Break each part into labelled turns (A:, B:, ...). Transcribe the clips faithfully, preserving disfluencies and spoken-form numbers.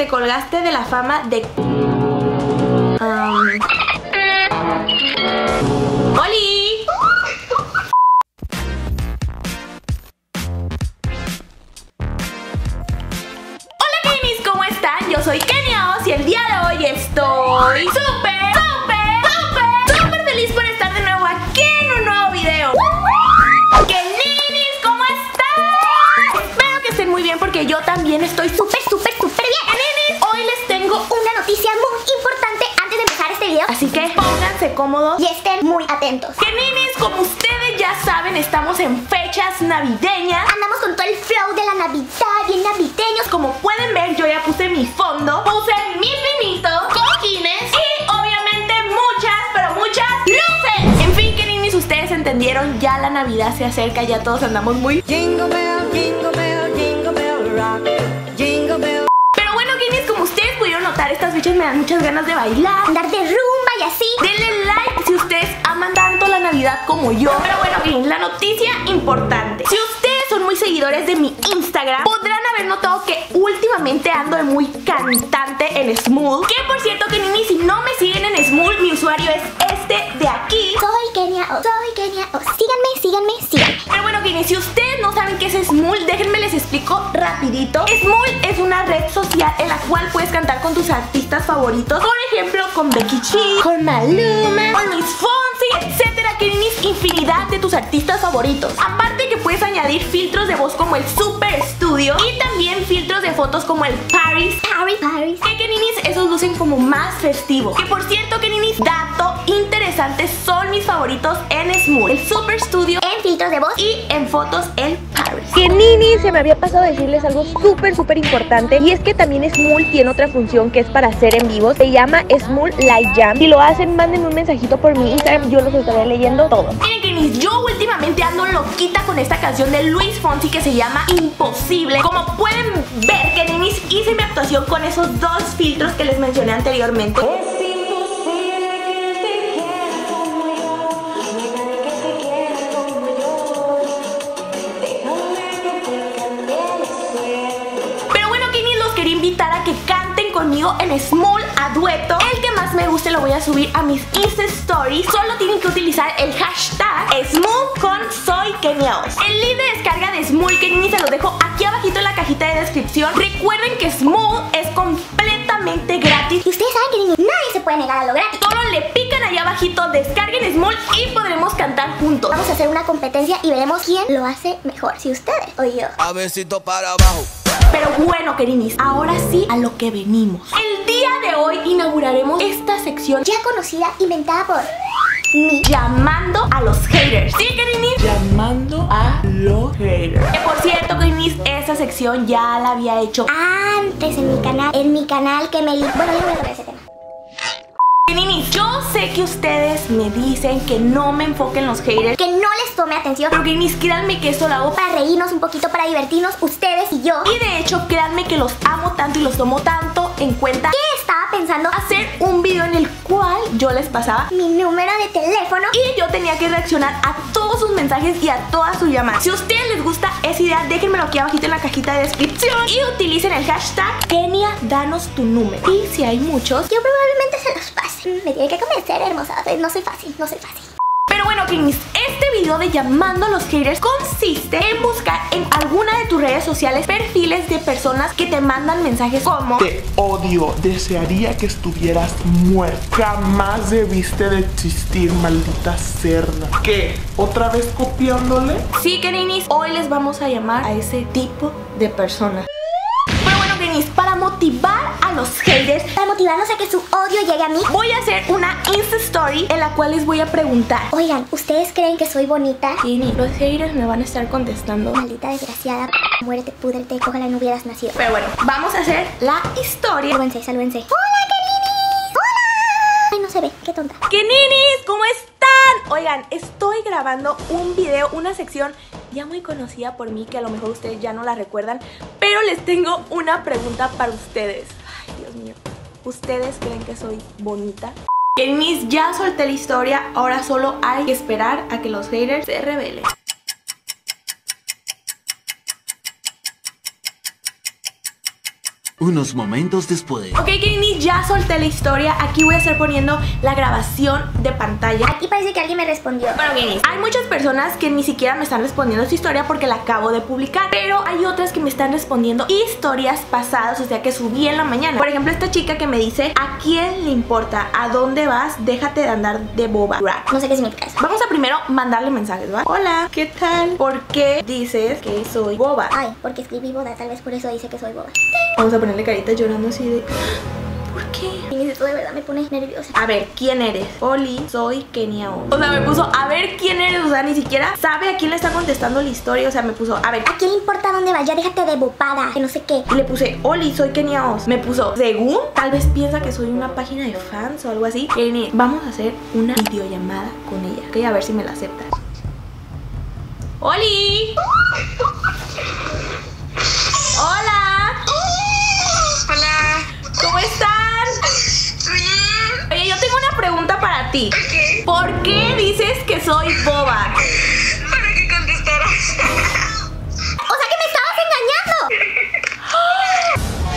A: te colgaste de la fama de... Um... ¡Oli! Hola Kenis, ¿cómo están? Yo soy Kenia Oz y el día de hoy estoy súper, súper, súper, súper feliz por estar de nuevo aquí en un nuevo video. Kenis, ¿cómo están? Espero que estén muy bien porque yo también estoy súper, súper, súper bien. Kenis, hoy les tengo una noticia muy importante antes de empezar este video, así que pónganse cómodos y estén muy atentos. Kenis, como ustedes ya saben, estamos en fechas navideñas. Andamos con todo el flow de la Navidad, bien navideños. Como pueden ver, yo ya puse mi fondo, puse mi pinito, cojines y obviamente muchas, pero muchas luces. En fin, Kenis, ustedes entendieron, ya la Navidad se acerca, ya todos andamos muy jingle bell, jingle bell, jingle bell rock, jingle bell. Pero bueno, Kenis, como ustedes pudieron notar, estas fechas me dan muchas ganas de bailar, andar de rumba y así. Denle like si ustedes aman tanto la Navidad como yo. Pero bueno, Kenis, la noticia importante. Si ustedes son muy seguidores de mi Instagram, podrán haber notado que últimamente ando de muy cantante en Smule. Que por cierto, Kenis, si no me siguen en Smule, mi usuario es este de aquí. Soy Kenia Oz, soy Kenia Oz. Síganme, síganme, síganme. Pero bueno, Kenis, si ustedes no saben qué es Smule, déjenme les explico rapidito. Smule es una red social en la cual puedes cantar con tus artistas favoritos. Por ejemplo, con Becky G, con Maluma, con Luis Fonsi, etcétera. Kenis, infinidad de tus artistas favoritos. Aparte que puedes añadir filtros de voz como el Super Studio y también filtros de fotos como el Paris, Paris, Paris. Que Kenis, esos lucen como más festivos. Que por cierto, Kenis, dato interesante, son mis favoritos en Smule, el Super Studio, en filtros de voz y en fotos el Paris.
B: Kenis, se me había pasado a decirles algo súper súper importante, y es que también Smule tiene otra función que es para hacer en vivo. Se llama Smule Live Jam. Si lo hacen, manden un mensajito por mi Instagram, yo los estaré leyendo todos.
A: Miren, Kenis, yo últimamente ando loquita con esta canción de Luis Fonsi que se llama Imposible. Como pueden ver, Kenis, hice mi actuación con esos dos filtros que les mencioné anteriormente. Invitar a que canten conmigo en Smule a dueto. El que más me guste lo voy a subir a mis Insta Stories. Solo tienen que utilizar el hashtag Smule con Soy Kenia Oz. El link de descarga de Smule, Kenis, se los dejo aquí abajito en la cajita de descripción. Recuerden que Smule es completamente gratis y ustedes saben que nadie se puede negar a lo gratis. Solo le pican allá abajito, descarguen Smule y podremos cantar juntos. Vamos a hacer una competencia y veremos quién lo hace mejor, si ustedes o yo.
C: A besito para abajo.
A: Pero bueno, Kenis, ahora sí a lo que venimos. El día de hoy inauguraremos esta sección ya conocida, inventada por mí, llamando a los haters. ¿Sí, Kenis? Llamando a los haters. Que por cierto, Kenis, esa sección ya la había hecho antes en mi canal. En mi canal que me... Bueno, yo voy a tocar ese tema. Kenis, yo sé que ustedes me dicen que no me enfoquen en los haters, que no les tome atención, pero Kenis, créanme que esto lo hago para reírnos un poquito, para divertirnos ustedes y yo. Y de hecho, créanme que los amo tanto y los tomo tanto en cuenta que estaba pensando hacer un video en el cual yo les pasaba mi número de teléfono y yo tenía que reaccionar a todos sus mensajes y a todas sus llamadas. Si a ustedes les gusta esa idea, déjenmelo aquí abajito en la cajita de descripción y utilicen el hashtag Kenia, danos tu número. Y si hay muchos, yo probablemente se los pase. Me tiene que convencer, hermosa. No soy fácil, no soy fácil. Pero bueno, Kenis, este video de llamando a los haters consiste en buscar en alguna de tus redes sociales perfiles de personas que te mandan mensajes como:
D: te odio, desearía que estuvieras muerta, jamás debiste de existir, maldita cerda. ¿Qué? ¿Otra vez copiándole?
A: Sí, Kenis, hoy les vamos a llamar a ese tipo de personas. Pero bueno, Kenis, para motivar a los haters, para motivarnos a que su odio llegue a mí, voy a hacer una Insta Story en la cual les voy a preguntar: oigan, ¿ustedes creen que soy bonita? Kenis, los haters me van a estar contestando: maldita desgraciada, muérete, púdrete, ojalá no hubieras nacido. Pero bueno, vamos a hacer la historia. Salúdense, salúdense. ¡Hola, Kenis! ¡Hola! Ay, no se ve, qué tonta. Kenis, ¿cómo están? Oigan, estoy grabando un video, una sección ya muy conocida por mí, que a lo mejor ustedes ya no la recuerdan, pero les tengo una pregunta para ustedes. Ay, Dios mío, ¿ustedes creen que soy bonita? Kenis, ya solté la historia, ahora solo hay que esperar a que los haters se revelen.
C: Unos momentos después.
B: Ok, Kenny, ya solté la historia. Aquí voy a estar poniendo la grabación de pantalla.
A: Aquí parece que alguien me respondió.
B: Bueno, Kenny, hay muchas personas que ni siquiera me están respondiendo su historia porque la acabo de publicar, pero hay otras que me están respondiendo historias pasadas, o sea, que subí en la mañana. Por ejemplo, esta chica que me dice: ¿a quién le importa? ¿A dónde vas? Déjate de andar de boba.
A: No sé qué significa eso.
B: Vamos a primero mandarle mensajes, ¿va? Hola, ¿qué tal? ¿Por qué dices que soy boba?
A: Ay, porque escribí boda, tal vez por eso dice que soy boba.
B: Vamos a ponerle carita llorando así de... ¿Por qué?
A: Y esto de verdad me pone nerviosa.
B: A ver, ¿quién eres? Oli, soy Kenia O. O sea, me puso, a ver, ¿quién eres? O sea, ni siquiera sabe a quién le está contestando la historia. O sea, me puso, a ver,
A: ¿a quién le importa dónde vas? Ya déjate de bopada, que no sé qué.
B: y le puse, Oli, soy Kenia O. Me puso, según, tal vez piensa que soy una página de fans o algo así. Kenny, vamos a hacer una videollamada con ella, ok, a ver si me la aceptas. ¡Oli! ¡Hola!
E: Hola.
B: ¿Cómo están?
E: Bien.
B: Oye, yo tengo una pregunta para ti.
E: ¿Qué?
B: ¿Por qué dices que soy boba?
E: Para que contestaras.
A: O sea que me estabas engañando.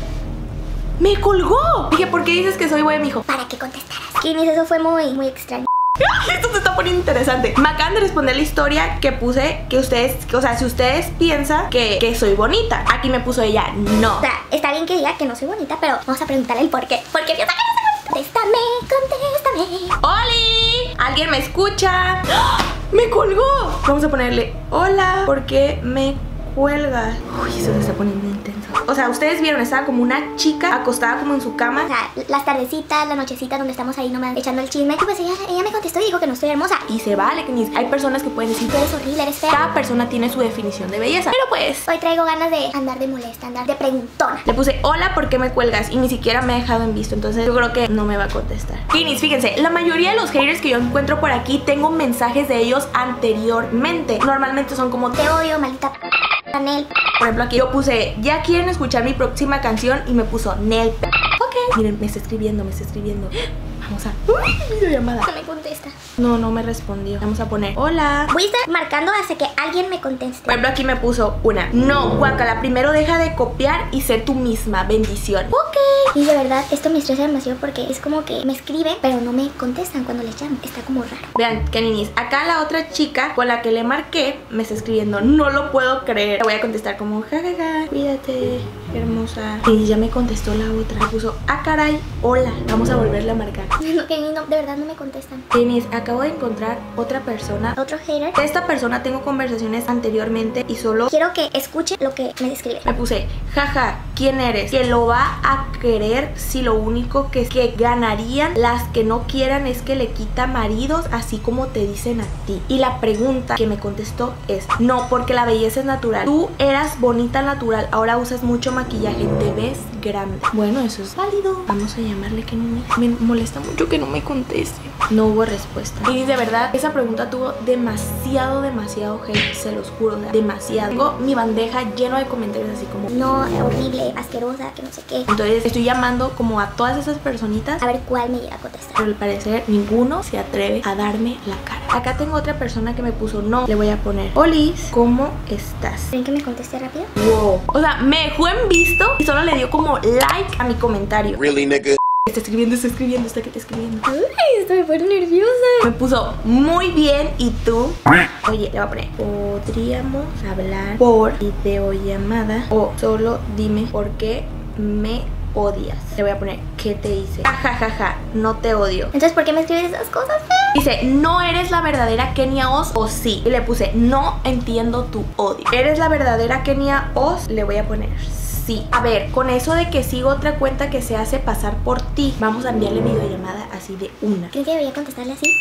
B: ¡Me colgó! Dije, ¿por qué dices que soy boba? Me dijo,
A: Para que contestaras. Kinis, eso fue muy, muy extraño.
B: esto se está poniendo interesante. Me acaban de responder la historia que puse, que ustedes, o sea, si ustedes piensan que, que soy bonita. Aquí me puso ella, no.
A: O sea, está bien que diga que no soy bonita, pero vamos a preguntarle el por qué. ¿Por qué piensa que no soy bonita? Contéstame, contéstame.
B: ¡Oli! ¿Alguien me escucha? ¡Ah! ¡Me colgó! Vamos a ponerle, hola, ¿por qué me cuelgas? Uy, eso se está poniendo intenso. O sea, ustedes vieron, estaba como una chica acostada como en su cama.
A: O sea, las tardecitas, las nochecitas donde estamos ahí nomás echando el chisme. Y pues ella, ella me contestó y dijo que no estoy hermosa.
B: Y se vale, que ni- hay personas que pueden decir,
A: Tú eres horrible, eres fea.
B: cada persona tiene su definición de belleza. Pero pues,
A: Hoy traigo ganas de andar de molesta, andar de preguntona.
B: le puse, hola, ¿por qué me cuelgas? Y ni siquiera me ha dejado en visto. Entonces yo creo que no me va a contestar. Kinis, fíjense, la mayoría de los haters que yo encuentro por aquí, tengo mensajes de ellos anteriormente. Normalmente son como,
A: Te odio, maldita p***, Nel.
B: por ejemplo, aquí yo puse, ya quieren escuchar mi próxima canción, y me puso, Nel. Ok. Miren, me está escribiendo, me está escribiendo. Vamos a... ¡Uy! Videollamada.
A: No me contesta.
B: No, no me respondió. Vamos a poner, hola.
A: Voy a estar marcando hasta que alguien me conteste.
B: Por ejemplo, aquí me puso una, no, guácala, primero deja de copiar y sé tú misma, bendición.
A: Ok. Y de verdad, esto me estresa demasiado porque es como que me escriben, pero no me contestan cuando les llamo. Está como raro.
B: Vean, Keninis, acá la otra chica con la que le marqué me está escribiendo, no lo puedo creer. Le voy a contestar como, jajaja, cuídate, hermosa. Y ya me contestó la otra. Me puso, ah, caray, hola. Vamos a volverle a marcar.
A: No, que no, de verdad no me contestan.
B: Keninis, acabo de encontrar otra persona.
A: Otro hater.
B: De esta persona tengo conversaciones anteriormente y solo
A: Quiero que escuche lo que me describe.
B: me puse, jaja, ¿quién eres? Que lo va a querer si lo único que, que ganarían las que no quieran es que le quita maridos, así como te dicen a ti. Y la pregunta que me contestó es, no, porque la belleza es natural. Tú eras bonita natural, ahora usas mucho maquillaje, te ves grande. Bueno, eso es válido. Vamos a llamarle, que no me, me molesta mucho que no me conteste. No hubo respuesta. Y de verdad, esa pregunta tuvo demasiado, demasiado hate, se los juro, o sea, demasiado. Tengo mi bandeja lleno de comentarios así como,
A: No, horrible, asquerosa, que no sé qué.
B: entonces estoy llamando como a todas esas personitas,
A: A ver cuál me llega a contestar.
B: pero al parecer ninguno se atreve a darme la cara. Acá tengo otra persona que me puso no. Le voy a poner, Olis, ¿cómo estás?
A: ¿Creen que me conteste rápido?
B: Wow. O sea, me dejó en visto y solo le dio como like a mi comentario.
C: Really, nigga?
B: Está escribiendo, está escribiendo, está escribiendo.
A: Ay, estoy muy nerviosa.
B: Me puso muy bien, ¿y tú? Oye, le voy a poner, podríamos hablar por videollamada o solo dime por qué me odias. Le voy a poner, ¿qué te hice? Jajajaja, no te odio.
A: Entonces, ¿por qué me escribes esas cosas?
B: Dice, ¿no eres la verdadera Kenia Oz o sí? Y le puse, no entiendo tu odio. ¿Eres la verdadera Kenia Oz? Le voy a poner sí. A ver, con eso de que sigo otra cuenta que se hace pasar por ti, vamos a enviarle videollamada así de una.
A: ¿Creen que debería contestarle así?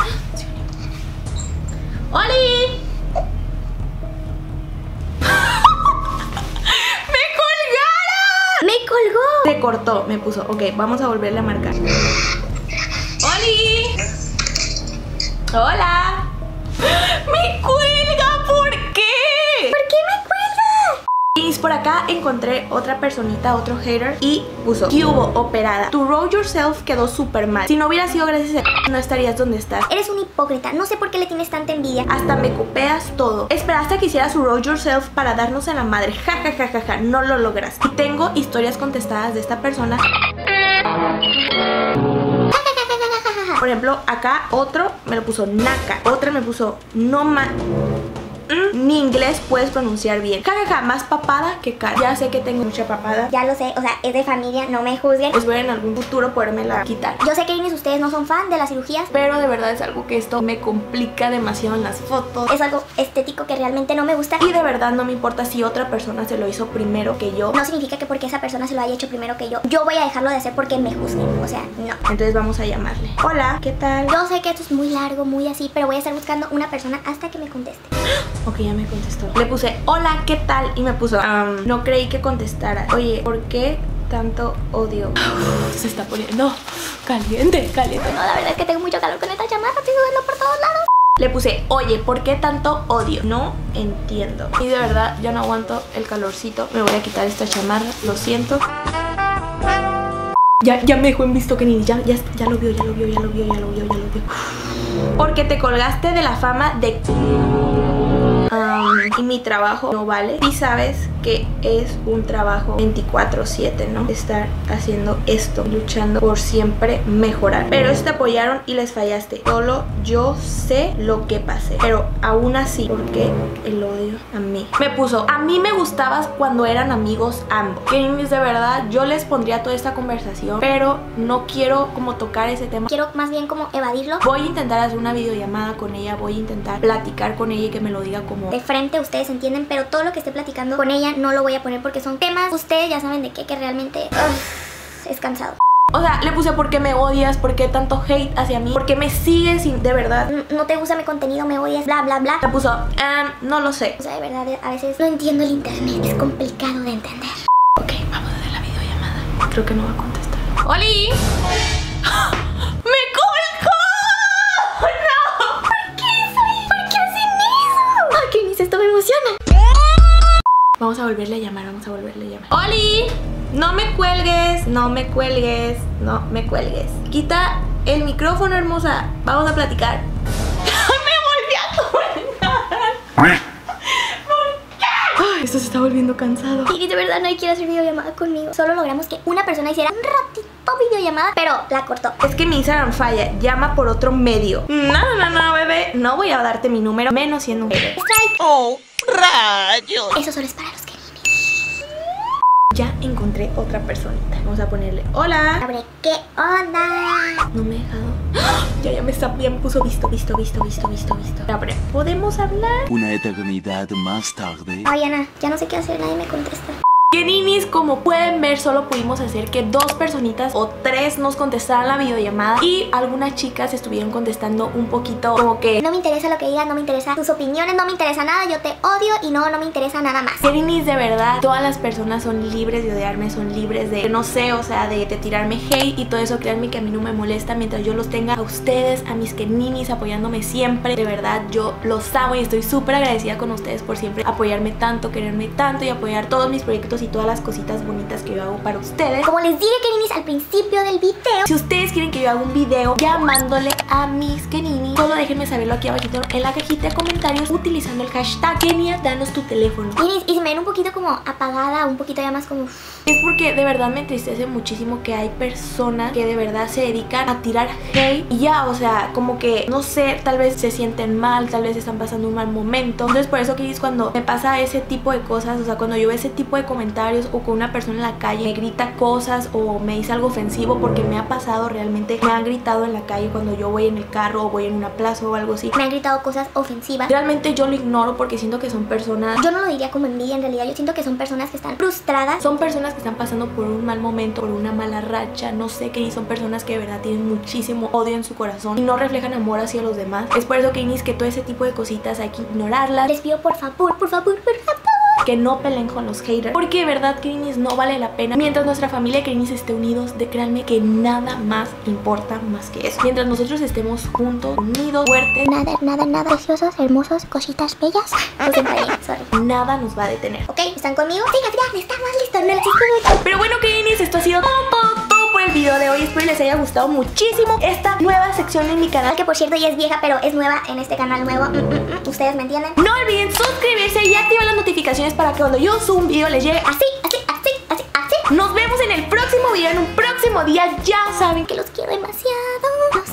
B: ¡Oli! ¡Me colgaron!
A: ¡Me colgó!
B: Se cortó, me puso, ok, vamos a volverle a marcar. ¡Oli! ¡Hola! ¡Me cuelga! ¿Por qué?
A: ¿Por qué me cuelga?
B: Kinis, por acá encontré otra personita, otro hater, y puso: ¿qué hubo, operada? Tu roll yourself quedó súper mal. Si no hubiera sido gracias a no estarías donde estás.
A: Eres un hipócrita, no sé por qué le tienes tanta envidia.
B: Hasta me copias todo. Esperaste a que hiciera su roll yourself para darnos en la madre. Ja, ja, ja, ja, ja. No lo lograste. Y tengo historias contestadas de esta persona. Por ejemplo, acá otro me lo puso naca. Otra me puso no ma... Mm, ni inglés puedes pronunciar bien. Jajaja, más papada que cara. Ya sé que tengo mucha papada.
A: Ya lo sé, o sea, es de familia, no me juzguen.
B: Espero en algún futuro podérmela quitar.
A: Yo sé que Inis, ustedes no son fan de las cirugías,
B: pero de verdad es algo que esto me complica demasiado en las fotos.
A: Es algo estético que realmente no me gusta.
B: Y de verdad no me importa si otra persona se lo hizo primero que yo.
A: No significa que porque esa persona se lo haya hecho primero que yo, yo voy a dejarlo de hacer porque me juzguen. O sea, no.
B: Entonces vamos a llamarle. Hola, ¿qué tal?
A: Yo sé que esto es muy largo, muy así, pero voy a estar buscando una persona hasta que me conteste.
B: Ok, ya me contestó. Le puse, hola, ¿qué tal? Y me puso, um, no creí que contestara. Oye, ¿por qué tanto odio? Uf, se está poniendo caliente, caliente.
A: No, la verdad es que tengo mucho calor con esta chamarra, estoy sudando por todos lados.
B: Le puse, oye, ¿por qué tanto odio? No entiendo. Y de verdad, ya no aguanto el calorcito. Me voy a quitar esta chamarra, lo siento. Ya, ya me dejó en visto que ni ya, ya, ya lo vio, ya lo vio, ya lo vio, ya lo vio, ya lo vio. Porque te colgaste de la fama de... Um, y mi trabajo no vale. Y sabes que es un trabajo veinticuatro siete, ¿no? Estar haciendo esto, luchando por siempre mejorar. Pero ellos te apoyaron y les fallaste. Solo yo sé lo que pasé. Pero aún así, ¿por qué el odio a mí? Me puso, a mí me gustabas cuando eran amigos ambos. Que de verdad, yo les pondría toda esta conversación, pero no quiero como tocar ese tema.
A: Quiero más bien como evadirlo.
B: Voy a intentar hacer una videollamada con ella. Voy a intentar platicar con ella y que me lo diga como
A: de frente, ustedes entienden, pero todo lo que esté platicando con ella no lo voy a poner porque son temas, ustedes ya saben de qué, que realmente uf, es cansado.
B: O sea, le puse ¿por qué me odias? ¿Por qué tanto hate hacia mí? ¿Por qué me sigues sin, de verdad?
A: No te gusta mi contenido, me odias, bla, bla, bla.
B: Le puso, um, no lo sé.
A: O sea, de verdad, a veces no entiendo el internet, es complicado de entender.
B: Ok, vamos a hacer la videollamada. Creo que no va a contestar. ¡Oli! ¡Me colgó! ¡No!
A: ¿Por qué soy? ¿Por qué hacen eso? Ay, que ni esto me emociona.
B: Vamos a volverle a llamar, vamos a volverle a llamar. ¡Oli! No me cuelgues, no me cuelgues, no me cuelgues. Quita el micrófono, hermosa. Vamos a platicar. ¡Me volví a colgar! ¿Por qué? Ay, esto se está volviendo cansado.
A: Y de verdad nadie quiere hacer videollamada conmigo. Solo logramos que una persona hiciera un ratito videollamada, pero la cortó.
B: Es que mi Instagram falla, llama por otro medio. No, no, no, bebé, no voy a darte mi número, menos siendo un bebé.
A: Strike.
E: ¡Oh, rayos!
A: Eso solo es para los que...
B: Ya encontré otra personita. Vamos a ponerle hola.
A: Abre, ¿qué onda?
B: No me he dejado. ¡Ah! Ya, ya me está, ya me puso visto, visto, visto, visto, visto, visto. Abre, ¿podemos hablar?
C: Una eternidad más tarde.
A: Ay, Ana, ya no sé qué hacer, nadie me contesta.
B: Que ninis, como pueden ver, solo pudimos hacer que dos personitas o tres nos contestaran la videollamada. Y algunas chicas estuvieron contestando un poquito como que
A: no me interesa lo que digas, no me interesa tus opiniones, no me interesa nada, yo te odio y no, no me interesa nada más.
B: Que ninis, de verdad, todas las personas son libres de odiarme, son libres de, no sé, o sea, de, de tirarme hate y todo eso. Créanme que a mí no me molesta mientras yo los tenga a ustedes, a mis que ninis, apoyándome siempre. De verdad, yo los amo y estoy súper agradecida con ustedes por siempre apoyarme tanto, quererme tanto y apoyar todos mis proyectos y todas las cositas bonitas que yo hago para ustedes.
A: Como les dije, Keninis, al principio del video,
B: si ustedes quieren que yo haga un video llamándole a mis Keninis, solo déjenme saberlo aquí abajito en la cajita de comentarios utilizando el hashtag Kenia, danos tu teléfono.
A: Keninis, y se me ven un poquito como apagada, un poquito ya más como...
B: Es porque de verdad me entristece muchísimo que hay personas que de verdad se dedican a tirar hate y ya, o sea, como que, no sé, tal vez se sienten mal, tal vez están pasando un mal momento. Entonces por eso, Keninis, cuando me pasa ese tipo de cosas, o sea, cuando yo veo ese tipo de comentarios o con una persona en la calle me grita cosas o me dice algo ofensivo, porque me ha pasado realmente, me han gritado en la calle cuando yo voy en el carro o voy en una plaza o algo así.
A: Me han gritado cosas ofensivas.
B: Realmente yo lo ignoro porque siento que son personas...
A: Yo no lo diría como envidia, en realidad yo siento que son personas que están frustradas.
B: Son personas que están pasando por un mal momento, por una mala racha, no sé qué, y son personas que de verdad tienen muchísimo odio en su corazón y no reflejan amor hacia los demás. Es por eso, que Inis, que todo ese tipo de cositas hay que ignorarlas.
A: Les pido por favor, por favor, por favor, que no peleen con los haters, porque de verdad Krinis no vale la pena. Mientras nuestra familia Krinis esté unidos, de créanme que nada más importa más que eso. Mientras nosotros estemos juntos, unidos, fuertes,
F: Nada, nada, nada. Preciosos, hermosos, cositas bellas. No se enfadeen, sorry.
A: nada nos va a detener.
F: ¿Ok? ¿Están conmigo? Sí, capitán, estamos listos. No les escucho.
A: Pero bueno, Krinis, esto ha sido todo, todo, todo por el video de hoy. Espero les haya gustado muchísimo esta nueva sección en mi canal,
F: Que por cierto ya es vieja, pero es nueva en este canal nuevo. Mm, mm, mm. ¿Ustedes me entienden?
A: no olviden suscribirse y activar las notificaciones para que cuando yo suba un video les llegue así.
F: Así, así, así, así.
A: Nos vemos en el próximo video, en un próximo día. Ya saben que
F: Que los quiero demasiado.